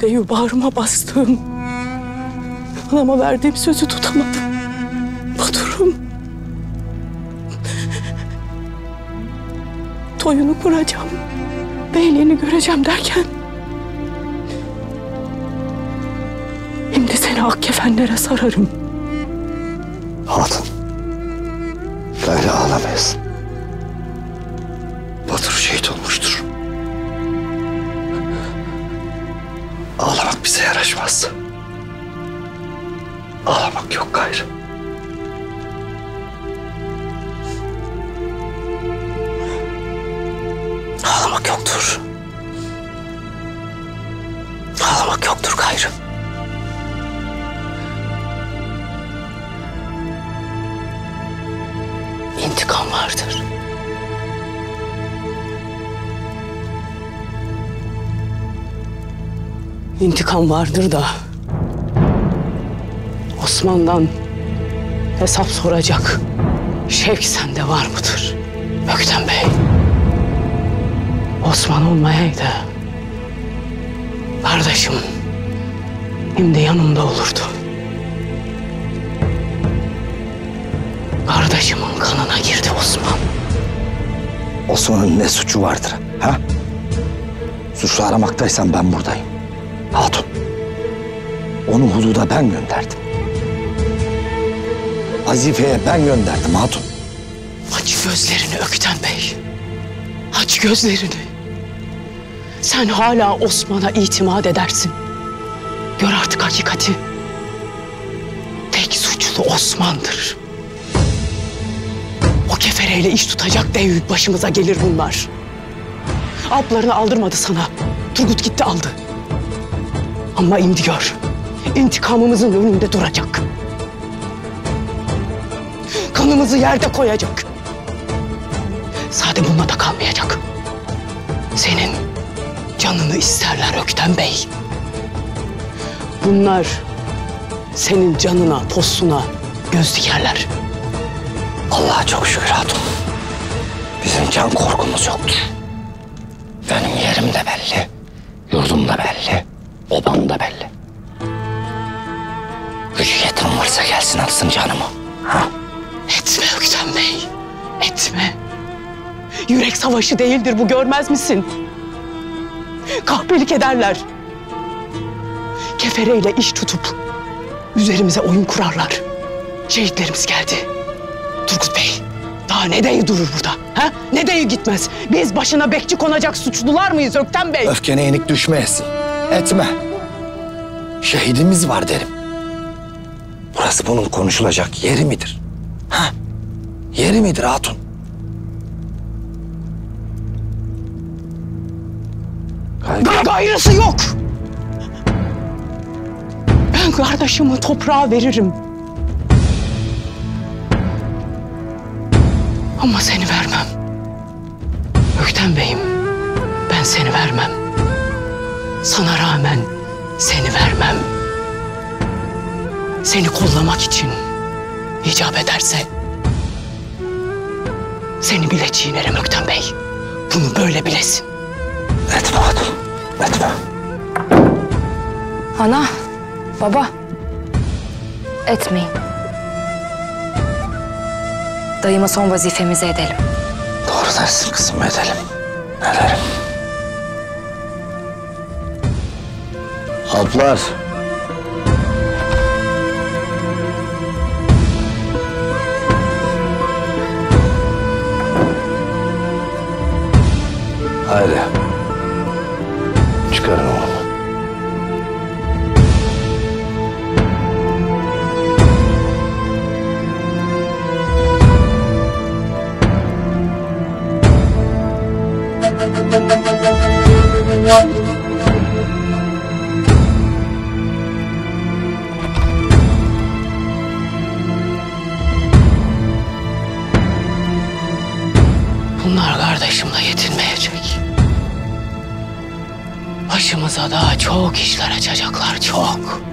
Deyu bağrıma bastım. Anama verdiğim sözü tutamadım. Baturum. Toyunu kuracağım. Beyliğini göreceğim derken... Şimdi seni ak kefenlere sararım. Hatun. Böyle ağlamayasın. Batur şehit olmuştur. Ağlamak bize yaraşmaz. Ağlamak yok gayrı. Ağlamak yoktur. Ağlamak yoktur gayrı. İntikam vardır. İntikam vardır da Osman'dan hesap soracak şevk sende var mıdır Öktem Bey? Osman olmayaydı kardeşim şimdi yanımda olurdu. Kardeşimin kanına girdi Osman. Osman'ın ne suçu vardır ha? Suçlu aramaktaysan ben buradayım. Hatun. Onu hududa ben gönderdim. Vazifeye ben gönderdim hatun. Aç gözlerini Öktem Bey. Aç gözlerini. Sen hala Osman'a itimat edersin. Gör artık hakikati. Tek suçlu Osman'dır. O kefereyle iş tutacak dev başımıza gelir bunlar. Alplarını aldırmadı sana. Turgut gitti aldı. Ama indi gör. İntikamımızın önünde duracak. Kanımızı yerde koyacak. Sade bununla da kalmayacak. Senin canını isterler Öktem Bey. Bunlar senin canına, postuna göz dikerler. Allah'a çok şükür hatun. Bizim can korkumuz yoktur. Benim yerim de belli. Yurdum da belli. Obam da belli. Gücü yeten varsa gelsin alsın canımı. Ha? Etme Öktem Bey. Etme. Yürek savaşı değildir bu, görmez misin? Kahpelik ederler. Kefereyle iş tutup üzerimize oyun kurarlar. Şehitlerimiz geldi. Turgut Bey daha ne deyi durur burada? Ha? Ne deyi gitmez? Biz başına bekçi konacak suçlular mıyız Öktem Bey? Öfkene yenik düşmeyesin. Etme. Şehidimiz var derim. Burası bunun konuşulacak yeri midir? Ha? Yeri midir hatun? Gayrısı yok. Ben kardeşimi toprağa veririm. Ama seni vermem. Öktem Bey'im, ben seni vermem. Sana rağmen seni vermem. Seni kollamak için icap ederse seni bile çiğnerim Öktem Bey. Bunu böyle bilesin. Etme hatun, etme. Ana, baba, etmeyin. Dayıma son vazifemizi edelim. Doğru dersin kızım, edelim. Ederim. Alplar. Haydi. Çıkarın oğlum. Bunlar kardeşimle yetinmeyecek. Başımıza daha çok işler açacaklar, çok.